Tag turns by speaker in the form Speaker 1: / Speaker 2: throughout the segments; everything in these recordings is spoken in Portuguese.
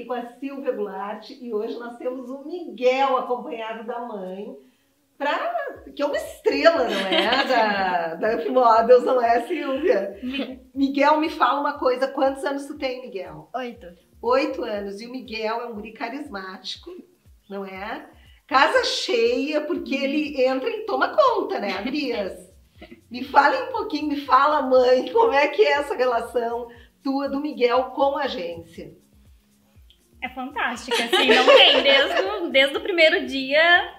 Speaker 1: com a Silvia Goulart e hoje nós temos o Miguel acompanhado da mãe, que é uma estrela, não é? da Up Models, não é, Silvia? Miguel, me fala uma coisa, quantos anos tu tem, Miguel?
Speaker 2: 8.
Speaker 1: 8 anos, e o Miguel é um guri carismático, não é? Casa cheia, porque ele entra e toma conta, né, Adrias? Me fala um pouquinho, me fala, mãe, como é que é essa relação tua do Miguel com a agência?
Speaker 3: É fantástica, assim, não tem, desde o primeiro dia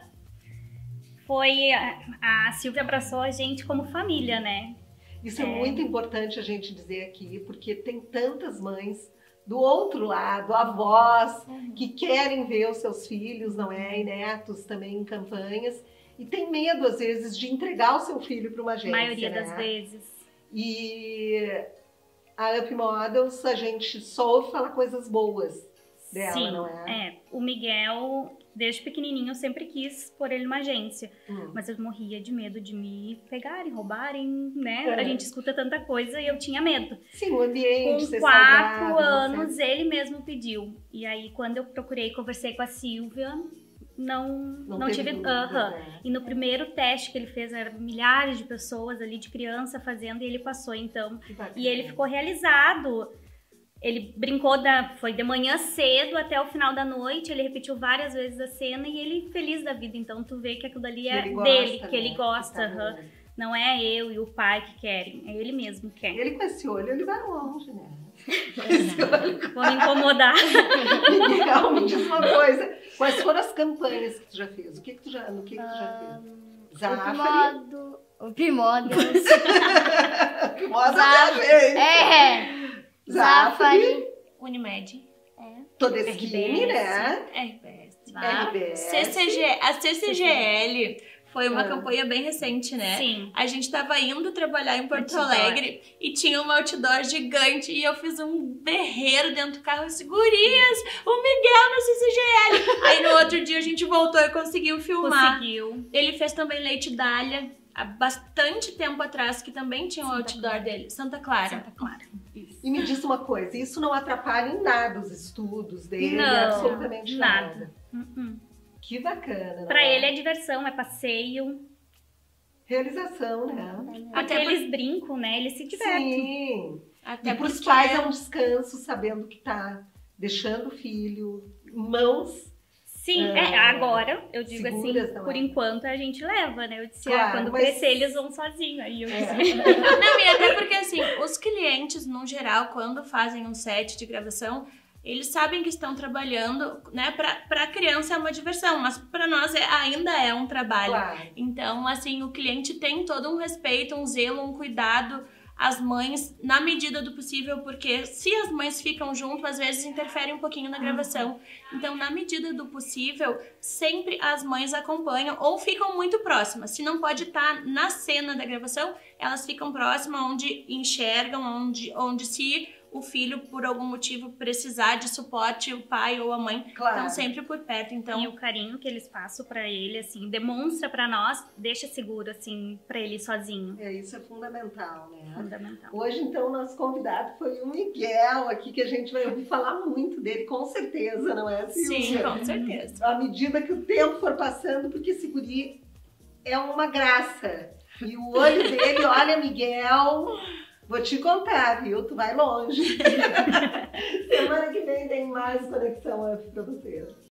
Speaker 3: a Silvia abraçou a gente como família, né?
Speaker 1: Isso é muito importante a gente dizer aqui, porque tem tantas mães do outro lado, avós, que querem ver os seus filhos, não é? E netos também em campanhas, e tem medo, às vezes, de entregar o seu filho para uma agência,
Speaker 3: maioria
Speaker 1: né?
Speaker 3: das vezes.
Speaker 1: E a Up Models, a gente só ouve falar coisas boas dela,
Speaker 3: sim,
Speaker 1: não é?
Speaker 3: O Miguel, desde pequenininho, eu sempre quis pôr ele numa agência, mas eu morria de medo de me pegarem, roubarem, né? A gente escuta tanta coisa e eu tinha medo.
Speaker 1: Sim, o ambiente,
Speaker 3: com 4 anos, ele mesmo pediu. E aí, quando eu procurei, conversei com a Silvia, não tive... E no primeiro teste que ele fez, eram milhares de pessoas ali, de criança fazendo, e ele passou, então. E ele ficou realizado. Ele brincou, foi de manhã cedo até o final da noite, ele repetiu várias vezes a cena e ele feliz da vida. Então tu vê que aquilo ali é dele, que ele gosta. Não é eu e o pai que querem, é ele mesmo que quer.
Speaker 1: Ele com esse olho, ele vai longe, né?
Speaker 3: Vou me incomodar.
Speaker 1: Miguel, me diz uma coisa. Quais foram as campanhas que tu já fez? No que tu já fez? Zafari?
Speaker 2: O Primodels.
Speaker 1: Zafari.
Speaker 4: Unimed.
Speaker 1: Todeskine, né?
Speaker 4: RBS. A CCGL foi uma campanha bem recente, né?
Speaker 3: Sim.
Speaker 4: A gente tava indo trabalhar em Porto Alegre e tinha um outdoor gigante e eu fiz um berreiro dentro do carro e disse, gurias, o Miguel na CCGL. Aí no outro dia a gente voltou e conseguiu filmar. Ele fez também Leite Dália, há bastante tempo atrás, que também tinha um outdoor dele. Santa Clara.
Speaker 1: E me diz uma coisa, isso não atrapalha em nada os estudos dele? Absolutamente nada. Que bacana.
Speaker 3: Pra ele é diversão, é passeio.
Speaker 1: Realização, né?
Speaker 3: Até eles brincam, né? Eles se divertem.
Speaker 1: Sim. Até pros pais é um descanso, sabendo que tá deixando o filho em mãos.
Speaker 3: Sim, agora, eu digo assim, por enquanto a gente leva, né? Eu disse, quando crescer eles vão sozinhos. Aí eu disse...
Speaker 4: Não, e até porque assim, os clientes, no geral, quando fazem um set de gravação, eles sabem que estão trabalhando, né? Pra criança é uma diversão, mas pra nós ainda é um trabalho. Então, assim, o cliente tem todo um respeito, um zelo, um cuidado. As mães, na medida do possível, porque se as mães ficam junto, às vezes interfere um pouquinho na gravação. Então, na medida do possível, sempre as mães acompanham ou ficam muito próximas. Se não pode estar na cena da gravação, elas ficam próximas, onde enxergam, onde se o filho, por algum motivo, precisar de suporte, o pai ou a mãe estão sempre por perto. Então...
Speaker 3: E o carinho que eles passam pra ele, assim, demonstra pra nós, deixa seguro, assim, pra ele sozinho.
Speaker 1: Isso é fundamental, né?
Speaker 3: Fundamental.
Speaker 1: Hoje, então, nosso convidado foi o Miguel aqui, que a gente vai ouvir falar muito dele, com certeza, não é, Silvia?
Speaker 4: Sim, com certeza.
Speaker 1: À medida que o tempo for passando, porque esse guri é uma graça. E o olho dele, olha, Miguel... Vou te contar, viu? Tu vai longe. Semana que vem tem mais Conexão Up pra vocês.